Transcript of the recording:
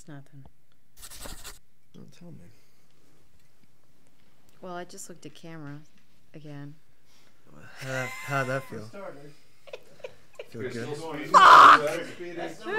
It's nothing. Don't tell me. Well, I just looked at camera again. How'd that feel? Started. Feel good? That's